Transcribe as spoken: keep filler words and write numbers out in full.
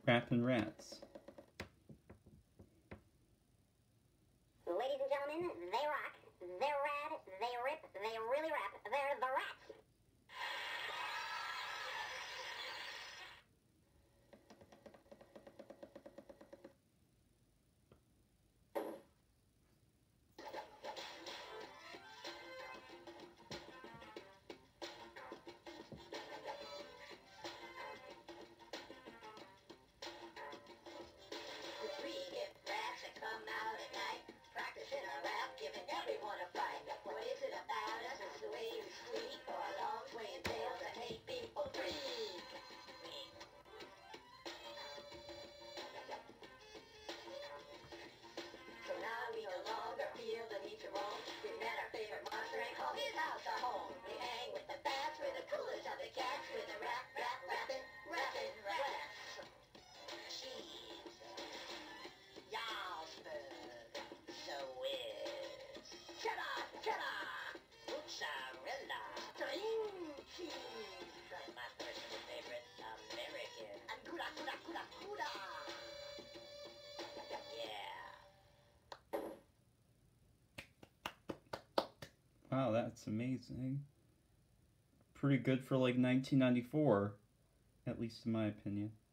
Rappin' Rats. Ladies and gentlemen, they rock, they're rad, they rip, they really rap, they're the Rats. Wow, that's amazing. Pretty good for like nineteen ninety-four, at least in my opinion.